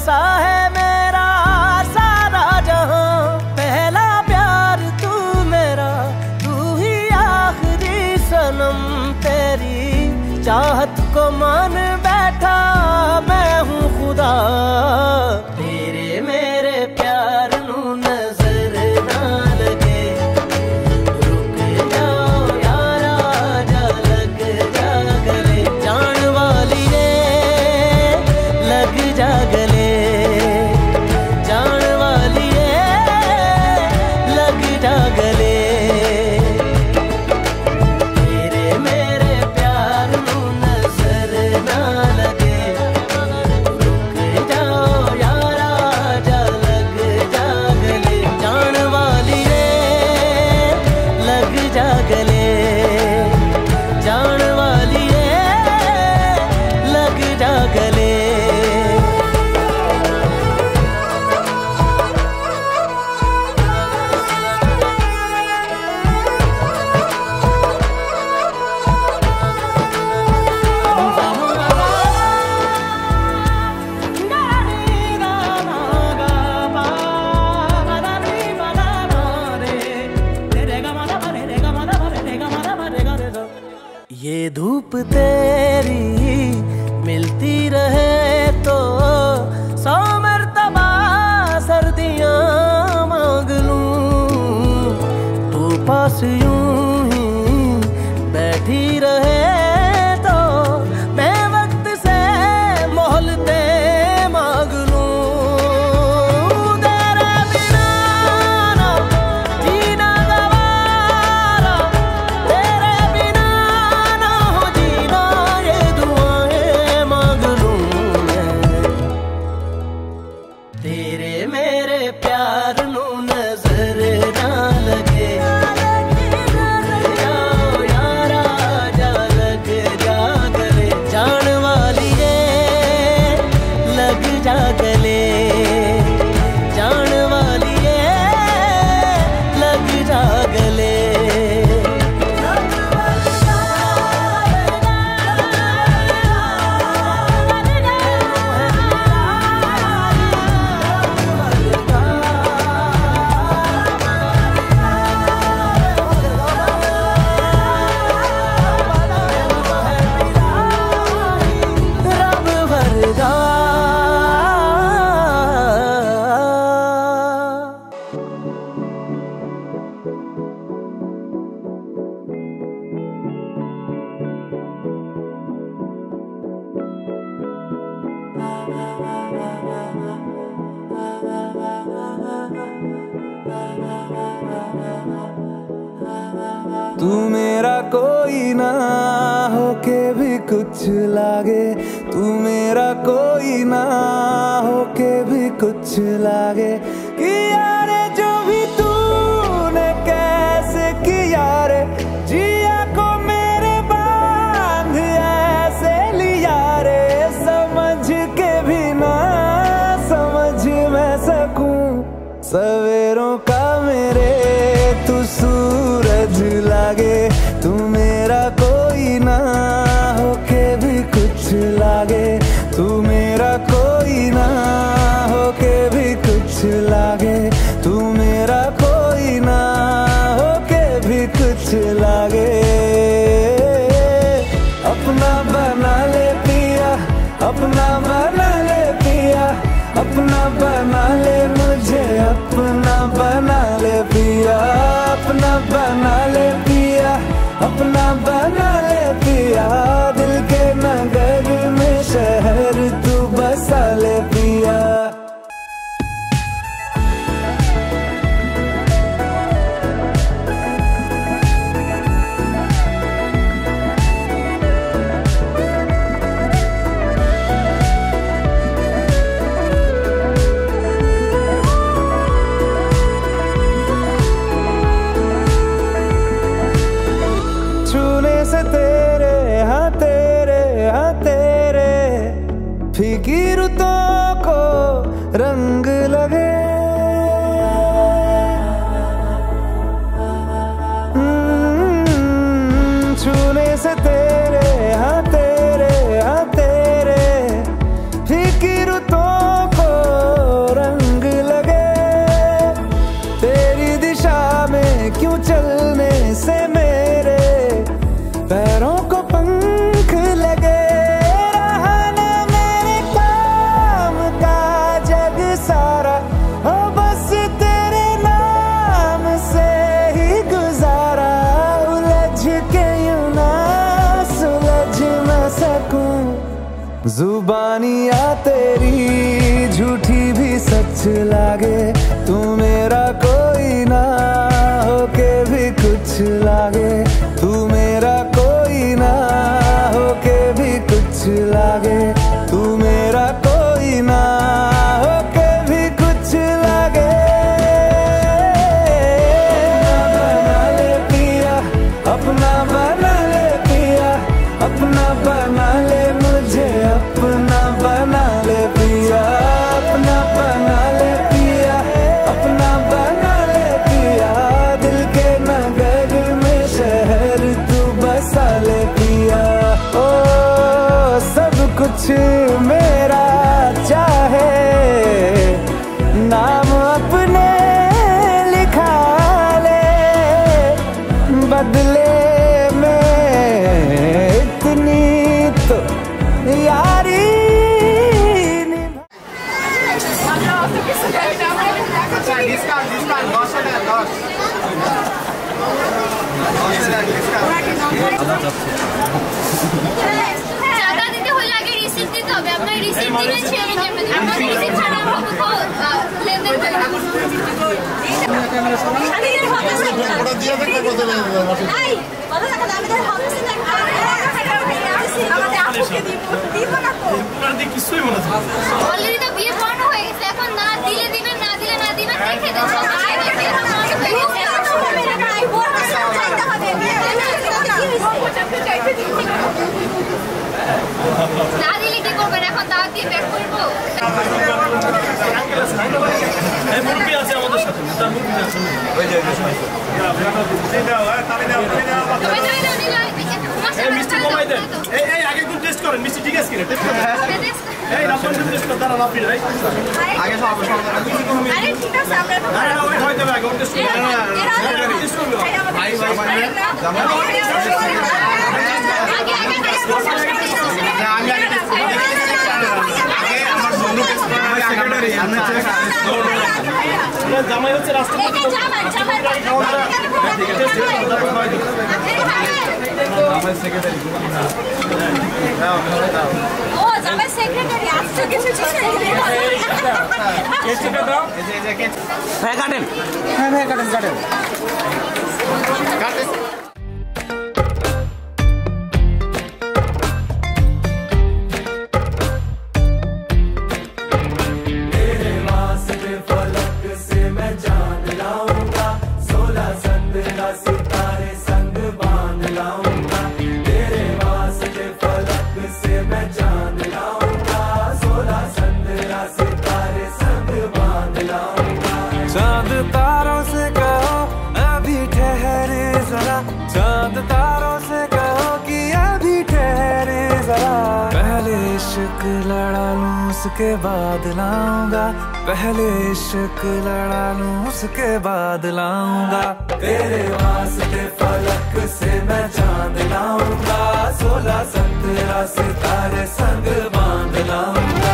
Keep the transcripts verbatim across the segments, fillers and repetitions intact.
सा है मेरा सारा जहां, पहला प्यार तू मेरा, तू ही आखिरी सनम। तेरी चाहत को मान बैठा मैं हूँ खुदा, तेरे मेरे प्यार नू नजर ना लगे। रुक जाओ यारा जा लग जा गले, जान वाली रे लग जा गले, जान वाली रे लग जा गले। तेरे मेरे प्यार नू नजर ना लगे। रुक जाओ यारा जा लग जा गले, जान वाली रे लग जा गले, जान वाली रे लग जा गले। ये धूप तेरी मिलती रहे तो सौ मर्तबा सर्दियाँ मांग लूं, तू पास यूं ही बैठी रहे तो मैं वक्त से मोहलते मांग लूं। तेरे बिना ना जीना गवारा, तेरे बिना ना हो जीना ये दुआएं मांग लूं मैं। तेरे मेरे प्यार नू नजर ना लगे। रुक जाओ यारा जा लग जा गले, जान वाली रे लग जा गले, जान वाली रे लग जा गले। रब वरदा तू मेरा कोई ना होके भी कुछ लागे, तू मेरा कोई ना होके भी कुछ लागे। किया रे जो भी तूने कैसे किया रे, जिया को मेरे बांध ऐसे लिया रे। समझ के भी ना समझ मैं सकूं, सवेरों का मेरे तू सूरज लागे। तू मेरा कोई ना होके भी कुछ लागे, तू मेरा कोई ना होके भी कुछ लागे, तू मेरा कोई ना होके भी कुछ लागे। अपना बना ले पिया, अपना बना ले पिया, अपना बना ले मुझे, अपना बना ले पिया, अपना बना ले पिया, अपना बना ले पिया। दिल के नगर में शहर तू बसा ले पिया। छूने से तेरे हाँ तेरे हाँ तेरे फीकी रुतों को रंग लगे। हम्म, छूने से तेरे हाँ तेरे हाँ तेरे फीकी रुतों को जुबानियाँ तेरी झूठी भी सच लागे, तू मेरा कोई ना होके भी कुछ लागे, तू मेरा कोई ना होके भी कुछ लागे, तू मेरा कोई ना होके भी कुछ लागे। अपना बना ले पिया, अपना बना ले मुझे, अपना बना ले पिया, अपना बना ले पिया, अपना बना ले पिया, दिल के नगर में शहर तू बसा ले पिया। ओ सब कुछ मेरा चाहे, नाम अपने लिखा ले, बदले টাকা দিতে হলে আগে রিসিপ্ট দিতে হবে। আপনার রিসিপ্ট দিয়েছি আমি পেমেন্ট, আমার রিসিপ্ট ছাড়া আমরা কোথাও লেনদেন করি না। শাড়ির হবে না ওটা দিয়ে দেখতে বলতে হবে। আই বলো না আমি তো হবে না, আমাদের আপুকে দিব দিব না তো ওটা দিয়ে কিছুই মনে হয়। অলরেডি তো বিয়ে পড়ানো হয়ে গেছে, এখন না দিলে দিবেন, না দিলে না দিবেন, রেখে দেন। আই রেখে দেন, আমাকে হয়ে গেছে, হবে না আই বল চাইতে হবে। না দিলে কি করবেন এখন? দাওয়াত দিয়ে ব্যাক করবো। এই মুরগি আছে আমাদের সাথে, তার মুরগি আছে ওই যে এই দাও তালে দাও তালে দাও তুমি তুমি দাও নিলা এই মিষ্টি কমাই দেন। এই এই আগে কোন টেস্ট করেন, মিষ্টি ঠিক আছে কিনা টেস্ট করেন। এই রাফন টেস্ট করতে দাঁড়ান আপনি রাইট আগে সব সব আরে ঠিক আছে আমরা আরে ওই হই যাবে আগে টেস্ট করেন না টেস্ট করব ভাই ভাই ভাই জামা আগে আগে টেস্ট করব। আমি আগে টেস্ট করব, আগে আমার বন্ধু টেস্ট করে আগে সেক্রেটারি আমি চেক জামাই হচ্ছে রাস্তা এই যে জামাই জামাই ঠিক আছে টেস্ট করব তারপর হয় জামাই সেক্রেটারি দাও দাও ও জামাই সেক্রেটারি আসছে কিছু কিছু কেসটা দাও এই যে এই যে কেস হ্যাঁ কাটেন হ্যাঁ হ্যাঁ কাটেন কাটেন কাটেন। चांद तारों से कहो अभी ठहरे जरा, चांद तारों से कहो कि अभी ठहरे जरा, पहले इश्क लड़ा लूं उसके बाद लाऊंगा, पहले इश्क लड़ा लूं उसके बाद लाऊंगा, तेरे वास्ते फलक से मैं चांद लाऊंगा, सोलह सत्रह सितारे संग बांध लाऊंगा।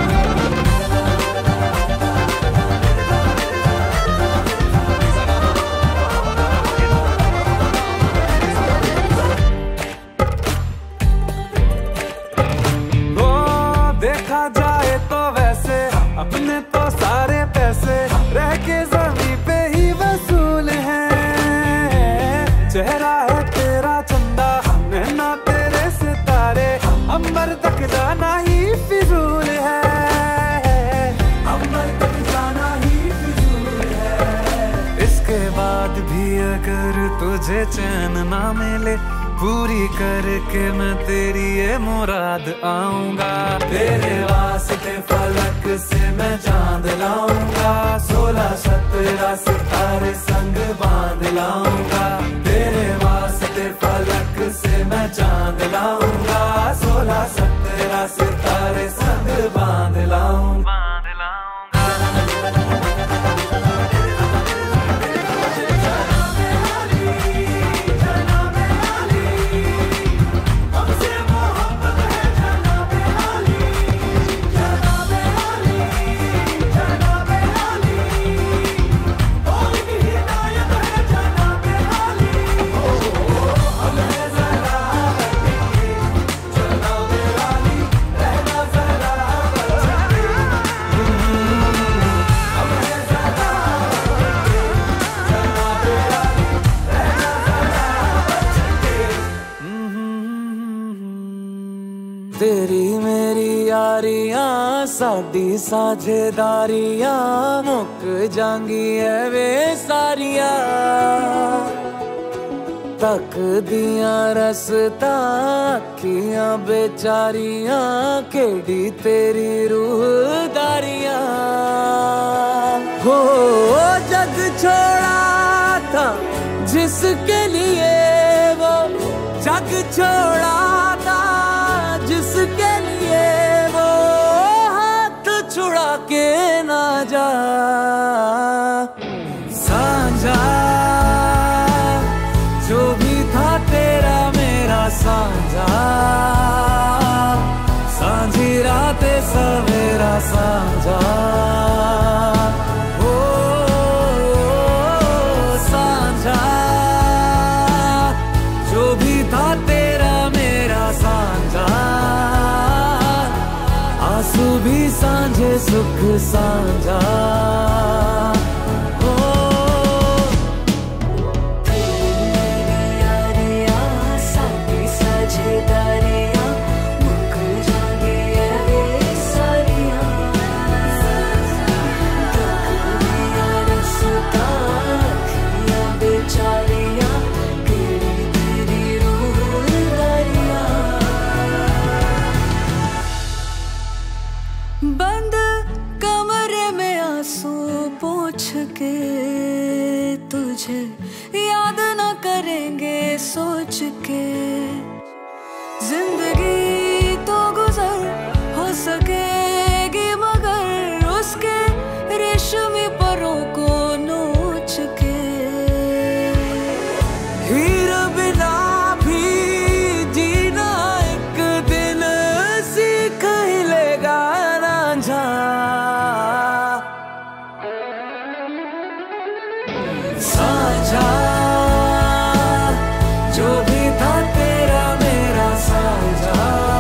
देखा जाए तो वैसे अपने तो सारे पैसे रह के जमीन पे ही वसूल हैं, चेहरा है तेरा चंदा नैना तेरे सितारे, अंबर तक जाना ही फिजूल है, अंबर तक जाना ही फिजूल है। इसके बाद भी अगर तुझे चैन ना मिले, पूरी करके मैं तेरी ये मुराद आऊंगा, तेरे वास्ते फलक से मैं चांद लाऊंगा, सोलह सत्रह सितारे संग बांध लाऊंगा, तेरे वास्ते फलक से मैं चांद लाऊंगा, सोलह सत्रह सितारे संग बांध लाऊंगा। साझेदारियां साडी साझेदारियां मुक जांगी है वे सारियां तक दिया रसता अखियां बेचारियां केड़ी तेरी रूहदारियां हो जग छोड़ा था जिसके लिए वो जग छोड़ा था जिसके लिए वो हाथ छुड़ा के ना जा साझा जो भी था तेरा मेरा साझा सांझी रात सवेरा साझा ओ साझा जो भी था तेरा मेरा साझा आंसू भी सांझे सुख साझा बंद कमरे में आंसू पोंछ के तुझे याद न करेंगे सोच के जिंदगी तो गुजर हो सकेगी मगर उसके रेशमी परों को नोच के हीर बिना भी जीना एक दिन सीख ही लेगा रांझा साझा जो भी था तेरा मेरा साझा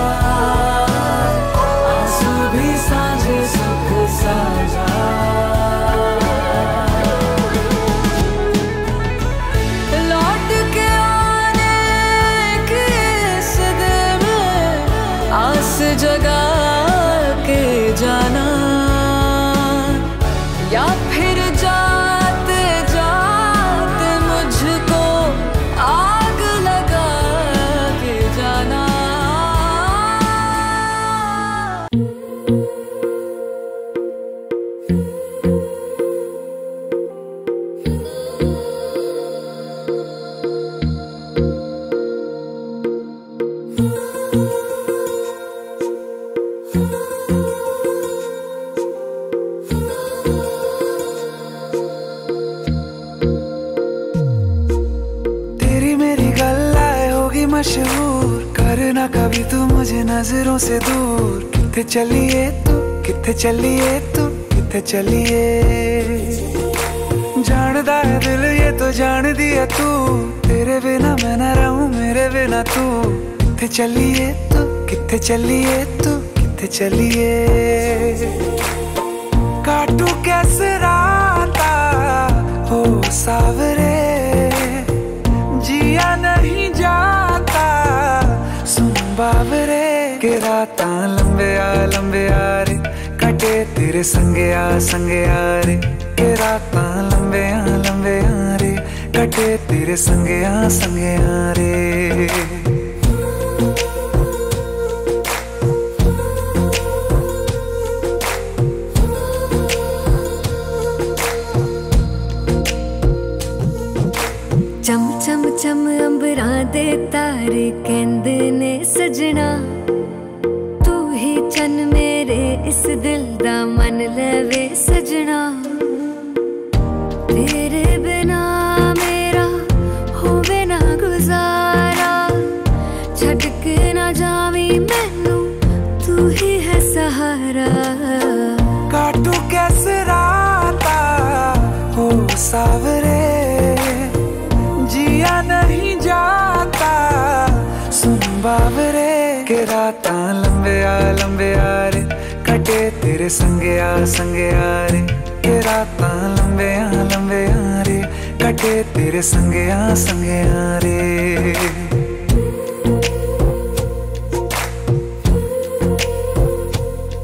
आंसू भी सांझे सुख साझा लौट के आने की इस दिल में आस जगा के जाना या फिर जाते जाते मुझको आग लगा के जाना तेरी मेरी गल्लाए होगी मशहूर करना कभी तू मुझे नजरों से दूर किथे चलिए तू किथे चलिए तू किथे चलिए जानदा है दिल ये तो जान दिया तू तेरे बिना मैं ना रहूं मेरे बिना तू किथे चलिए तू किथे चलिए तू किथे चलिए काटू कैसे राता हो सावरे जिया नहीं जाता सुन बाबरे के राता लंबे आ लंबे आ रे कटे तेरे संगे आ संगे आ रे के राता लंबे आ लंबे आ रे कटे तेरे संगे आ संगे आ रे चम चम चम अंबरां दे तारे कहंदे ने सजना तू ही चन मेरे इस दिल दा मन लवे सजना तेरे बिना मेरा होवे ना गुजारा छड़ के ना जावी मैनू तू ही है सहारा काटू कैसे राता हो सावरे जिया नहीं जाता सुन बाबरे के राता लंबे आ लंबे आ रे कटे तेरे संगे आ संगे आ रे के राता लंबे आ लंबे आ रे कटे तेरे संगे आ संगे आ रे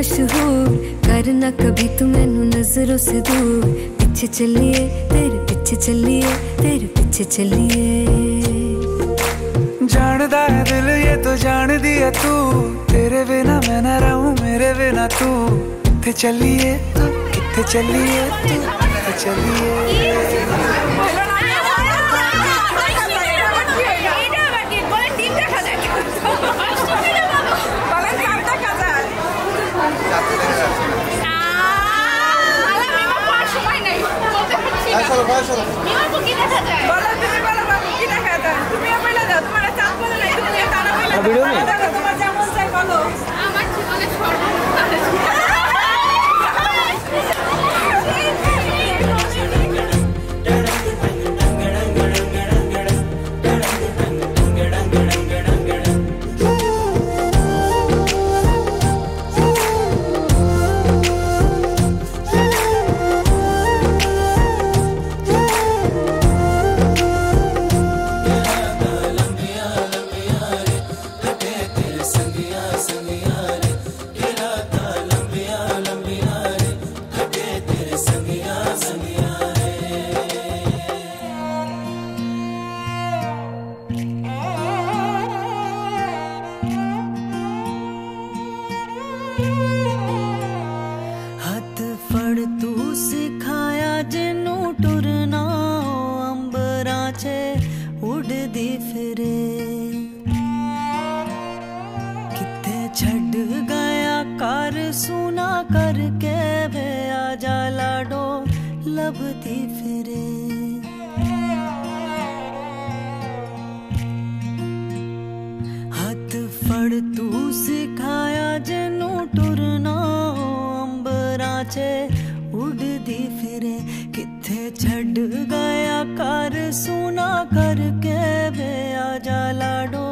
मशहूर, करना कभी तू मैनू नजरों से दूर। पीछे चलिए तेरे पीछे चलिए तेरे पीछे चलिए। जानदा है दिल ये तो जान दिया तू, तेरे बिना मैं ना रहूं मेरे बिना तू। किथे चलिए तू किथे चलिए तू किथे चलिए। वीडियो में लभदी फिरे। हथ फड़ तू सिखाया जिनू टुरना अंबरां च उड़दी फिरे। किथे छड़ गया कर सुना करके वे आजा लाडो